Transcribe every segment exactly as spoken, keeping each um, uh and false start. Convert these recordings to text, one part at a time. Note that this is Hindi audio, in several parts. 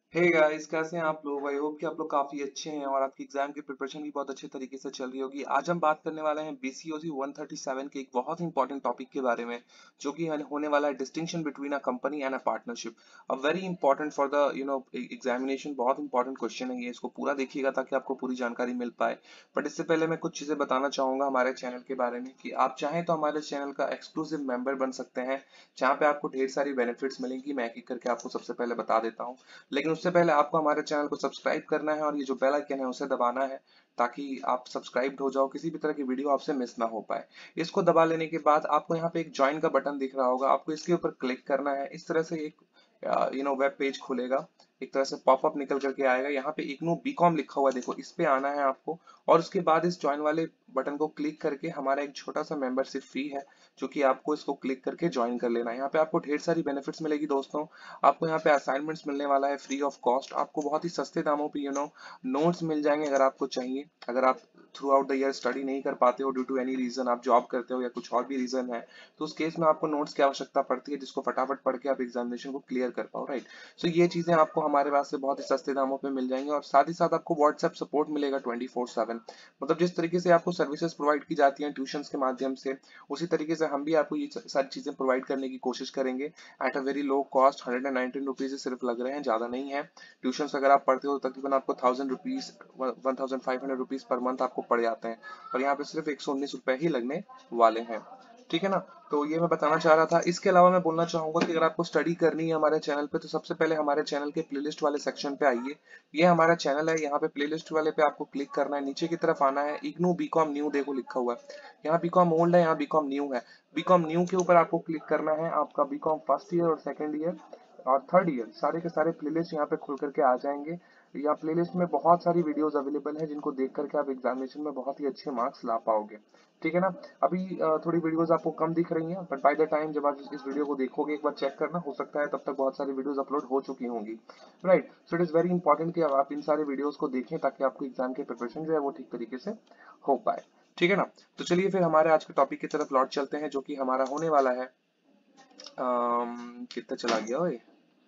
हे गाइस, कैसे हैं आप लोग। आई होप कि आप लोग काफी अच्छे हैं और आपकी एग्जाम की प्रिपरेशन भी बहुत अच्छे तरीके से चल रही होगी। आज हम बात करने वाले हैं बीसीओसी वन थर्टी सेवन के एक बहुत इंपॉर्टेंट टॉपिक के बारे में, जो कि हल- होने वाला है distinction between a company and a partnership. A very important for the you know examination. बहुत इंपॉर्टेंट क्वेश्चन है ये, इसको पूरा देखिएगा ताकि आपको पूरी जानकारी मिल पाए। बट इससे पहले मैं कुछ चीजें बताना चाहूंगा हमारे चैनल के बारे में कि आप चाहें तो हमारे चैनल का एक्सक्लूसिव मेंबर बन सकते हैं, जहाँ पे आपको ढेर सारी बेनिफिट्स मिलेंगी। मैं एक एक करके आपको सबसे पहले बता देता हूँ। लेकिन उससे पहले आपको हमारे चैनल को सब्सक्राइब करना है और ये जो बेल आइकन है उसे दबाना है, ताकि आप सब्सक्राइब्ड हो जाओ, किसी भी तरह की वीडियो आपसे मिस ना हो पाए। इसको दबा लेने के बाद आपको यहाँ पे एक ज्वाइन का बटन दिख रहा होगा, आपको इसके ऊपर क्लिक करना है। इस तरह से एक यू नो वेब पेज खुलेगा, एक तरह से पॉपअप निकल करके आएगा। यहाँ पे इग्नू बीकॉम लिखा हुआ है, देखो इस पे आना है आपको। और उसके बाद इस ज्वाइन वाले बटन को क्लिक करके हमारा एक छोटा सा मेंबरशिप फी है, जो कि आपको इसको क्लिक करके ज्वाइन कर लेना है। यहाँ पे आपको ढेर सारी बेनिफिट्स मिलेगी दोस्तों। आपको यहाँ पे असाइनमेंट्स मिलने वाला है फ्री ऑफ कॉस्ट, आपको बहुत ही सस्ते दामों पे यू नो नोट्स मिल जाएंगे अगर आपको चाहिए। अगर आप throughout the year study नहीं कर पाते हो ड्यू टू एनी रीजन, आप जॉब करते हो या कुछ और भी रीजन है, तो उस केस में आपको नोट्स की आवश्यकता पड़ती है, जिसको फटाफट पढ़ के आप एग्जामिनेशन को क्लियर कर पाओ, राइट। सो ये चीजें आपको हमारे पास से बहुत ही सस्ते दामों पे मिल जाएंगी। और साथ ही साथ आपको व्हाट्सएप सपोर्ट मिलेगा ट्वेंटी फोर सेवन। मतलब जिस तरीके से आपको सर्विसेज प्रोवाइड की जाती हैं ट्यूशन के माध्यम से, उसी तरीके से हम भी आपको ये सारी चीजें प्रोवाइड करने की कोशिश करेंगे at a very low cost. Hundred and nineteen rupees सिर्फ लग रहे हैं, ज्यादा नहीं है। ट्यूशन अगर आप पढ़ते हो तो तकरीबन आपको thousand rupees one thousand five hundred rupees per month आपको पड़ जाते हैं, और यहाँ पे सिर्फ एक सौ उन्नीस रुपए ही लगने वाले हैं। ठीक है ना। तो ये मैं बताना चाह रहा था। इसके अलावा मैं बोलना चाहूंगा कि अगर आपको स्टडी करनी है हमारे चैनल पे, तो सबसे पहले हमारे चैनल के प्लेलिस्ट वाले सेक्शन पे आइए। ये हमारा चैनल है, यहाँ पे प्लेलिस्ट वाले पे आपको क्लिक करना है, नीचे की तरफ आना है, इग्नू बीकॉम न्यू देखो लिखा हुआ है। यहाँ बीकॉम ओल्ड है, यहाँ बीकॉम न्यू है। बीकॉम न्यू के ऊपर आपको क्लिक करना है, आपका बीकॉम फर्स्ट ईयर और सेकंड ईयर और थर्ड ईयर सारे के सारे प्लेलिस्ट यहाँ पे खुल करके आ जाएंगे। यहाँ प्लेलिस्ट में बहुत सारी वीडियोस अवेलेबल है, जिनको देख करके आप एग्जामिनेशन में बहुत ही अच्छे मार्क्स ला पाओगे। ठीक है ना। अभी अ, थोड़ी वीडियोस आपको कम दिख रही हैं, बट बाय द टाइम जब आप इस वीडियो को देखोगे, एक बार चेक करना, हो सकता है तब तक बहुत सारी वीडियोस अपलोड हो चुकी होंगी, right. So it is very important कि आप इन सारे वीडियोस को देखें, ताकि आपको एग्जाम की प्रिपरेशन जो है वो ठीक तरीके से हो पाए। ठीक है ना। तो चलिए फिर हमारे आज के टॉपिक की तरफ लौट चलते हैं, जो कि हमारा होने वाला है अम, कितना चला गया ओए।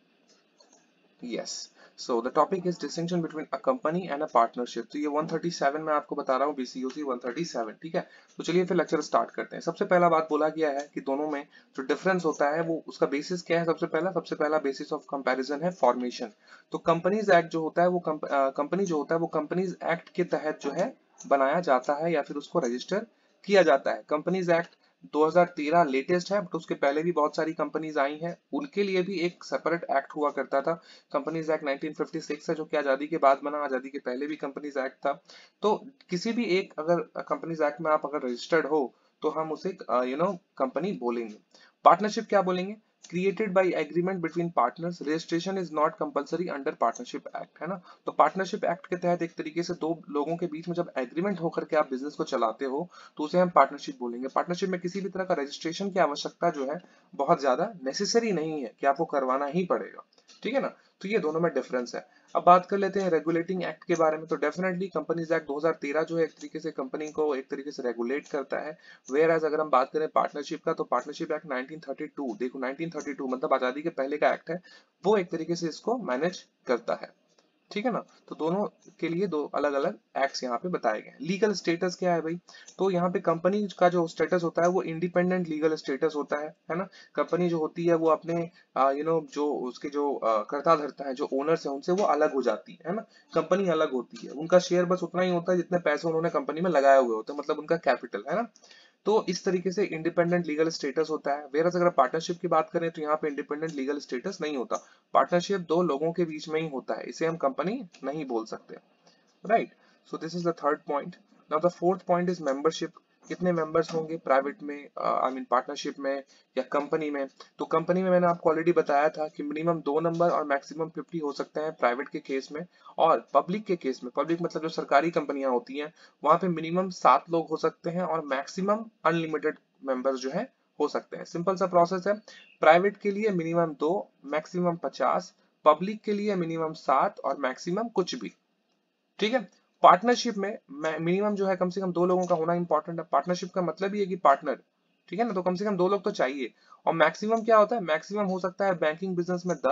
Yes. So the topic is distinction between a company and a partnership. तो ये वन थर्टी सेवन में आपको बता रहा हूँ, बीसीओसी वन थर्टी सेवन। ठीक है। तो चलिए फिर लेक्चर स्टार्ट करते हैं। सबसे पहला बात बोला गया है कि दोनों में जो डिफरेंस होता है वो उसका बेसिस क्या है। सबसे पहला सबसे पहला बेसिस ऑफ कंपैरिजन है फॉर्मेशन। तो कंपनीज एक्ट जो होता है वो कंपनी जो होता है वो कंपनीज एक्ट के तहत जो है बनाया जाता है, या फिर उसको रजिस्टर किया जाता है। कंपनीज एक्ट दो हज़ार तेरह लेटेस्ट है, बट उसके पहले भी बहुत सारी कंपनीज आई हैं, उनके लिए भी एक सेपरेट एक्ट हुआ करता था। Companies act nineteen fifty six है, जो कि आजादी के बाद बना, आजादी के पहले भी कंपनीज एक्ट था। तो किसी भी एक अगर कंपनीज एक्ट में आप अगर रजिस्टर्ड हो, तो हम उसे यू नो कंपनी बोलेंगे। पार्टनरशिप क्या बोलेंगे? Created by agreement between partners, registration is not compulsory under partnership act, है ना। तो पार्टनरशिप एक्ट के तहत एक तरीके से दो लोगों के बीच में जब एग्रीमेंट होकर के आप बिजनेस को चलाते हो, तो उसे हम पार्टनरशिप बोलेंगे। पार्टनरशिप में किसी भी तरह का रजिस्ट्रेशन की आवश्यकता जो है बहुत ज्यादा नेसेसरी नहीं है कि आपको करवाना ही पड़ेगा। ठीक है ना। तो ये दोनों में डिफरेंस है। अब बात कर लेते हैं रेगुलेटिंग एक्ट के बारे में। तो डेफिनेटली कंपनीज एक्ट दो हज़ार तेरह जो है एक तरीके से कंपनी को एक तरीके से रेगुलेट करता है। वेयर एज अगर हम बात करें पार्टनरशिप का, तो partnership act nineteen thirty two, देखो नाइनटीन थर्टी टू मतलब आजादी के पहले का एक्ट है, वो एक तरीके से इसको मैनेज करता है। ठीक है ना। तो दोनों के लिए दो अलग अलग एक्ट्स यहाँ पे बताए गए हैं। लीगल स्टेटस क्या है भाई? तो यहाँ पे कंपनी का जो स्टेटस होता है वो इंडिपेंडेंट लीगल स्टेटस होता है है ना। कंपनी जो होती है वो अपने यू नो जो उसके जो अ, कर्ता धर्ता है, जो ओनर्स है, उनसे वो अलग हो जाती है है ना। कंपनी अलग होती है, उनका शेयर बस उतना ही होता है जितने पैसे उन्होंने कंपनी में लगाए हुए होते हैं, मतलब उनका कैपिटल, है ना। तो इस तरीके से इंडिपेंडेंट लीगल स्टेटस होता है। वेरस अगर पार्टनरशिप की बात करें, तो यहाँ पे इंडिपेंडेंट लीगल स्टेटस नहीं होता। पार्टनरशिप दो लोगों के बीच में ही होता है, इसे हम कंपनी नहीं बोल सकते, right. So this is the third point. Now the fourth point is membership. कितने मेंबर्स होंगे प्राइवेट में, आई मीन पार्टनरशिप में या कंपनी में? तो कंपनी में मैंने आपको ऑलरेडी बताया था कि मिनिमम दो नंबर और मैक्सिमम फिफ्टी हो सकते हैं प्राइवेट के केस में। और पब्लिक के केस में, पब्लिक मतलब जो सरकारी कंपनियां होती हैं, वहां पे मिनिमम सात लोग हो सकते हैं और मैक्सिमम अनलिमिटेड मेंबर्स जो है हो सकते हैं। सिंपल सा प्रोसेस है। प्राइवेट के लिए मिनिमम दो, मैक्सिमम पचास। पब्लिक के लिए मिनिमम सात और मैक्सिमम कुछ भी। ठीक है। पार्टनरशिप में मिनिमम जो है कम से कम दो लोगों का होना इंपॉर्टेंट है। पार्टनरशिप का मतलब ही है कि पार्टनर, ठीक है ना, तो कम से कम दो लोग तो चाहिए। और मैक्सिमम क्या होता है? मैक्सिमम हो सकता है बैंकिंग बिजनेस में दस,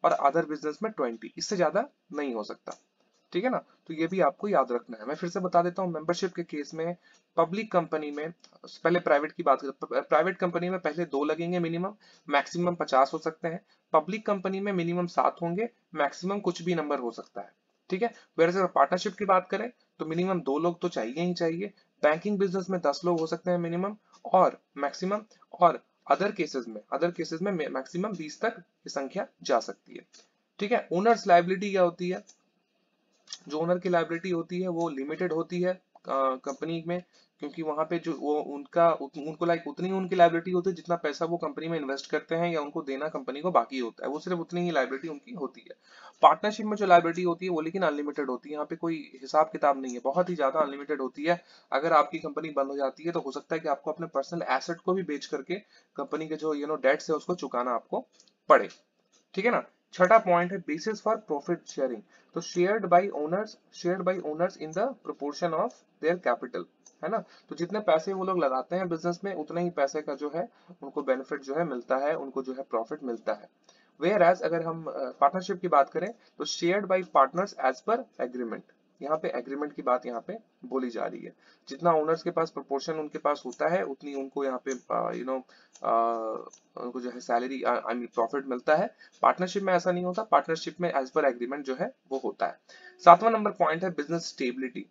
और अदर बिजनेस में ट्वेंटी, इससे ज्यादा नहीं हो सकता, ठीक है ना। तो ये भी आपको याद रखना है। मैं फिर से बता देता हूँ, मेंबरशिप के केस में पब्लिक कंपनी में, पहले प्राइवेट की बात करें, प्राइवेट कंपनी में पहले दो लगेंगे मिनिमम, मैक्सिमम पचास हो सकते हैं। पब्लिक कंपनी में मिनिमम सात होंगे, मैक्सिमम कुछ भी नंबर हो सकता है, ठीक है। वेयर अगर पार्टनरशिप की बात करें तो मिनिमम दो लोग तो चाहिए ही चाहिए। बैंकिंग बिजनेस में दस लोग हो सकते हैं मिनिमम और मैक्सिमम, और अदर केसेस में अदर केसेस में मैक्सिमम बीस तक की संख्या जा सकती है, ठीक है। ओनर्स लायबिलिटी क्या होती है? जो ओनर की लायबिलिटी होती है वो लिमिटेड होती है कंपनी में, क्योंकि वहां पे जो वो उनका उत, उनको लाइक उतनी उनकी लायबिलिटी होती है जितना पैसा वो कंपनी में इन्वेस्ट करते हैं या उनको देना कंपनी को बाकी होता है, वो सिर्फ उतनी ही लायबिलिटी उनकी होती है। पार्टनरशिप में जो लायबिलिटी होती है वो लेकिन अनलिमिटेड होती है, यहाँ पे कोई हिसाब किताब नहीं है, बहुत ही ज्यादा अनलिमिटेड होती है। अगर आपकी कंपनी बंद हो जाती है तो हो सकता है कि आपको अपने पर्सनल एसेट को भी बेच करके कंपनी के जो यू नो डेट्स है उसको चुकाना आपको पड़े, ठीक है ना। छठा पॉइंट है बेसिस फॉर प्रॉफिट शेयरिंग। तो shared by owners shared by owners in the proportion of their capital, है ना। तो जितने पैसे वो लोग लगाते हैं बिजनेस में उतने ही पैसे का जो है उनको बेनिफिट जो है मिलता है, उनको जो है प्रॉफिट मिलता है। वेयर एज अगर हम पार्टनरशिप की बात करें तो shared by partners as per agreement, यहाँ पे एग्रीमेंट की बात यहाँ पे बोली जा रही है। जितना ओनर्स के पास प्रोपोर्शन उनके पास होता है उतनी उनको यहाँ पे यू नो उनको जो है सैलरी आई मीन प्रॉफिट मिलता है। पार्टनरशिप में ऐसा नहीं होता, पार्टनरशिप में एज पर एग्रीमेंट जो है वो होता है। सातवां नंबर पॉइंट है बिजनेस स्टेबिलिटी,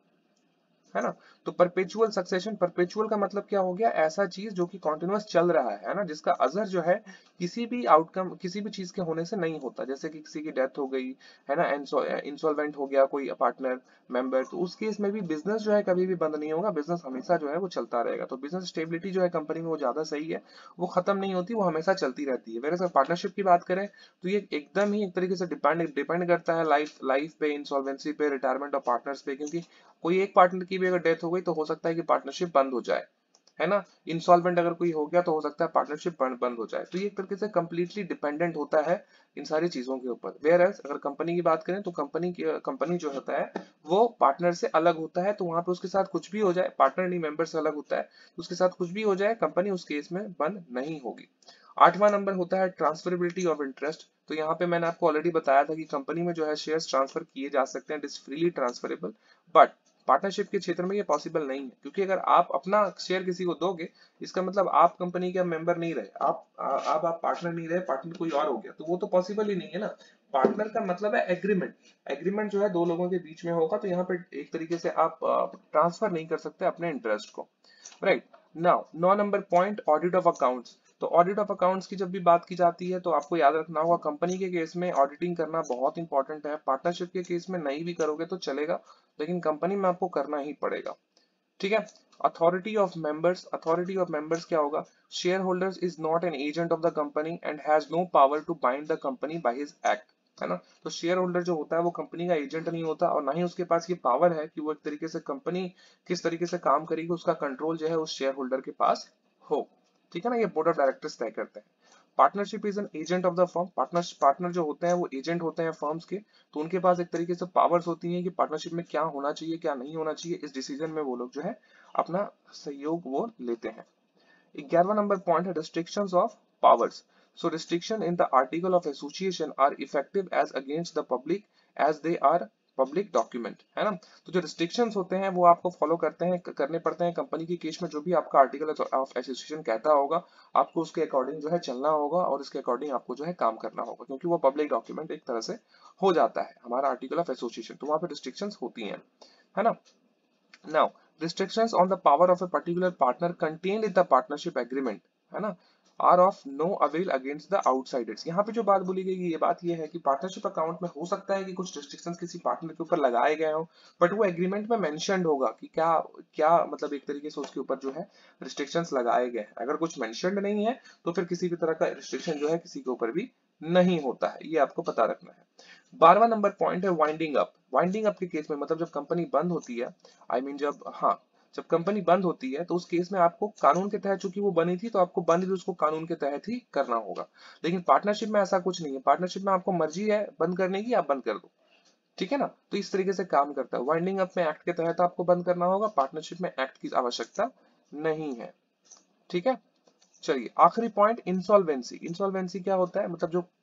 है ना। तो परपेचुअल सक्सेशन, परपेचुअल का मतलब क्या हो गया? ऐसा चीज जो कि कॉन्टिन्यूअस चल रहा है, है ना, जिसका असर जो है किसी भी आउटकम किसी भी चीज के होने से नहीं होता। जैसे कि किसी की डेथ हो गई, है ना, इंसॉल्वेंट हो गया कोई पार्टनर मेंबर, तो उस केस में भी बिजनेस जो है कभी भी बंद नहीं होगा, बिजनेस हमेशा जो है वो चलता रहेगा। तो बिजनेस स्टेबिलिटी जो है कंपनी में वो ज्यादा सही है, वो खत्म नहीं होती, वो हमेशा चलती रहती है। वैसे पार्टनरशिप की बात करें तो ये एकदम ही एक तरीके से डिपेंड डिपेंड करता है लाइफ लाइफ पे, इंसॉल्वेंसी पे, रिटायरमेंट ऑफ पार्टनर्स पे, क्योंकि कोई एक पार्टनर की भी अगर डेथ हो गई तो हो सकता है कि पार्टनरशिप बंद हो जाए, है ना। इंसॉल्वेंट अगर कोई हो गया तो हो सकता है पार्टनरशिप बंद हो जाए। तो ये एक तरीके से कंप्लीटली डिपेंडेंट होता है इन सारी चीजों के ऊपर। वेयर एज अगर कंपनी की बात करें तो कंपनी की कंपनी जो होता है वो पार्टनर से अलग होता है, तो वहां पे उसके साथ कुछ भी हो जाए, पार्टनर नहीं मेंबर से अलग होता है, तो उसके साथ कुछ भी हो जाए कंपनी उस केस में बंद नहीं होगी। आठवां नंबर होता है ट्रांसफरेबिलिटी ऑफ इंटरेस्ट। तो यहाँ पे मैंने आपको ऑलरेडी बताया था कि कंपनी में जो है शेयर्स ट्रांसफर किए जा सकते हैं, it is freely transferable, but partnership के क्षेत्र में ये पॉसिबल नहीं है, क्योंकि अगर आप अपना शेयर किसी को दोगे इसका मतलब आप कंपनी के मेंबर नहीं रहे, आप आप आप पार्टनर नहीं रहे, पार्टनर कोई और हो गया, तो वो तो पॉसिबल ही नहीं है ना। पार्टनर का मतलब है एग्रीमेंट, एग्रीमेंट जो है दो लोगों के बीच में होगा, तो यहाँ पे एक तरीके से आप ट्रांसफर नहीं कर सकते अपने इंटरेस्ट को, राइट। नाउ नौ नंबर पॉइंट ऑडिट ऑफ अकाउंट्स। तो ऑडिट ऑफ अकाउंट्स की जब भी बात की जाती है तो आपको याद रखना होगा कंपनी के केस में ऑडिटिंग करना बहुत इंपॉर्टेंट है। पार्टनरशिप के केस में नहीं भी करोगे तो चलेगा, लेकिन कंपनी में आपको करना ही पड़ेगा, ठीक है। Authority of members, authority of members क्या होगा? Share holders is not an agent of the company and has no power to bind the company by his act, है ना। तो शेयर होल्डर जो होता है वो कंपनी का एजेंट नहीं होता, और ना ही उसके पास ये पावर है कि वो एक तरीके से कंपनी किस तरीके से काम करेगी उसका कंट्रोल जो है उस शेयर होल्डर के पास हो, ठीक है ना। ये बोर्ड ऑफ डायरेक्टर्स तय करते हैं। Partnership is an agent of the firm, partner partner जो होते हैं वो एजेंट होते हैं फर्म्स के, तो उनके पास एक तरीके से पावर्स होती हैं कि पार्टनरशिप में क्या होना चाहिए क्या नहीं होना चाहिए, इस डिसीजन में वो लोग जो है अपना सहयोग वो लेते हैं। ग्यारहवां नंबर पॉइंट है restrictions of powers. So restriction in the article of association are effective as against the public as they are public document, है ना। तो जो रिस्ट्रिक्शंस होते हैं वो आपको फॉलो करते हैं करने पड़ते हैं कंपनी की केस में, जो भी आपका आर्टिकल ऑफ एसोसिएशन कहता होगा आपको उसके अकॉर्डिंग जो है चलना होगा और इसके अकॉर्डिंग आपको जो है काम करना होगा, क्योंकि वो पब्लिक डॉक्यूमेंट एक तरह से हो जाता है हमारा आर्टिकल ऑफ एसोसिएशन, तो वहां पे रिस्ट्रिक्शंस होती हैं, है ना। Now, restrictions on the power of a particular partner contained in the partnership agreement, है ना, are of no avail against the outsiders। यहाँ पे जो बात बोली गई ये बात ये है कि पार्टनरशिप अकाउंट में हो सकता है कि कुछ रिस्ट्रिक्शंस किसी पार्टनर के ऊपर लगाए गए हो, बट वो एग्रीमेंट में मेंशन्ड होगा कि क्या क्या मतलब एक तरीके से उसके ऊपर जो है रिस्ट्रिक्शंस लगाए गए हैं। अगर कुछ मेंशन्ड नहीं है तो फिर किसी भी तरह का रिस्ट्रिक्शन जो है किसी के ऊपर भी नहीं होता है, ये आपको पता रखना है। बारहवां नंबर पॉइंट है वाइंडिंग अप। वाइंडिंग अप के केस में मतलब जब कंपनी बंद होती है, आई I मीन mean जब हाँ जब कंपनी बंद होती है तो उस केस में आपको कानून के तहत, चूंकि वो बनी थी तो आपको बंद भी उसको कानून के तहत ही करना होगा। लेकिन पार्टनरशिप में ऐसा कुछ नहीं है, पार्टनरशिप में आपको मर्जी है बंद करने की, आप बंद कर दो, ठीक है ना। तो इस तरीके से काम करता है। वाइंडिंग अप में एक्ट के तहत आपको बंद करना होगा, पार्टनरशिप में एक्ट की आवश्यकता नहीं है, ठीक है। चलिए आखिरी पॉइंट इंसॉल्वेंसी। इंसॉल्वेंसी क्या होता है? मतलब जो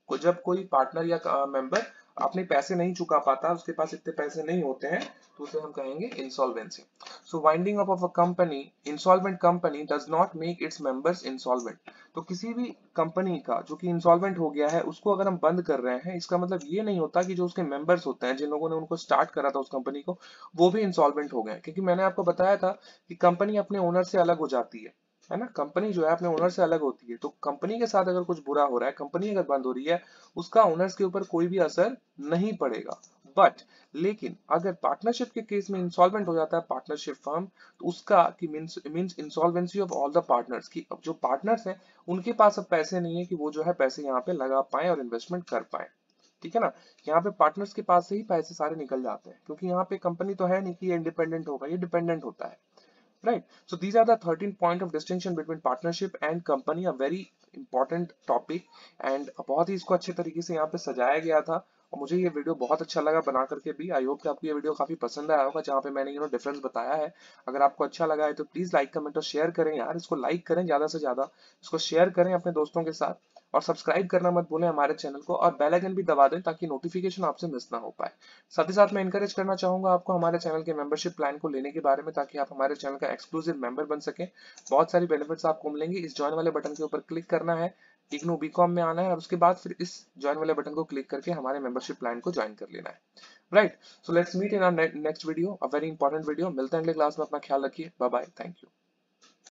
को जब कोई पार्टनर या मेंबर अपने पैसे नहीं चुका पाता, उसके पास इतने पैसे नहीं होते हैं, तो उसे हम कहेंगे insolvency. So winding up of a company, insolvent company does not make its members insolvent. तो किसी भी कंपनी का जो कि इंसॉल्वेंट हो गया है, उसको अगर हम बंद कर रहे हैं, इसका मतलब ये नहीं होता कि जो उसके मेंबर्स होते हैं, जिन लोगों ने उनको स्टार्ट करा था उस कंपनी को, वो भी इंसॉल्वेंट हो गए। क्योंकि मैंने आपको बताया था कि कंपनी अपने ओनर से अलग हो जाती है है ना। कंपनी जो है अपने ओनर से अलग होती है, तो कंपनी के साथ अगर कुछ बुरा हो रहा है, कंपनी अगर बंद हो रही है, उसका ओनर्स के ऊपर कोई भी असर नहीं पड़ेगा। बट लेकिन अगर पार्टनरशिप के केस में इंसॉल्वेंट हो जाता है पार्टनरशिप फर्म, तो उसका कि means means insolvency of all the partners, की अब जो पार्टनर्स हैं उनके पास अब पैसे नहीं है कि वो जो है पैसे यहाँ पे लगा पाए और इन्वेस्टमेंट कर पाए। ठीक है ना। यहाँ पे पार्टनर्स के पास से ही पैसे सारे निकल जाते हैं, क्योंकि यहाँ पे कंपनी तो है नहीं कि ये इंडिपेंडेंट होगा, ये डिपेंडेंट होता है। Right. So these are the thirteen point of distinction between partnership and company, a very important topic, and बहुत ही इसको अच्छे तरीके से यहाँ पे सजाया गया था, और मुझे ये वीडियो बहुत अच्छा लगा बना करके भी। आई होप कि आपको ये वीडियो काफी पसंद आया होगा, जहाँ पे मैंने यू नो डिफरेंस बताया है। अगर आपको अच्छा लगा है तो प्लीज लाइक कमेंट और शेयर करें यार, इसको लाइक करें ज्यादा से ज्यादा, इसको शेयर करें अपने दोस्तों के साथ, और सब्सक्राइब करना मत भूलें हमारे चैनल को, और बेल आइकन भी दबा दें ताकि नोटिफिकेशन आपसे मिस ना हो पाए। साथ ही साथ मैं इनकरेज करना चाहूंगा आपको हमारे चैनल के मेंबरशिप प्लान को लेने के बारे में, ताकि आप हमारे चैनल का एक्सक्लूसिव मेंबर बन सकें। बहुत सारी बेनिफिट्स आपको मिलेंगे। इस ज्वाइन वाले बटन के ऊपर क्लिक करना है, इग्नू बीकॉम में आना है, और उसके बाद फिर इस ज्वाइन वाले बटन को क्लिक करके हमारे मेंबरशिप प्लान को ज्वाइन कर लेना है। Right. So let's meet in our next video, a very important video. मिलते हैं अगले क्लास में। अपना ख्याल रखिए। Bye bye. Thank you.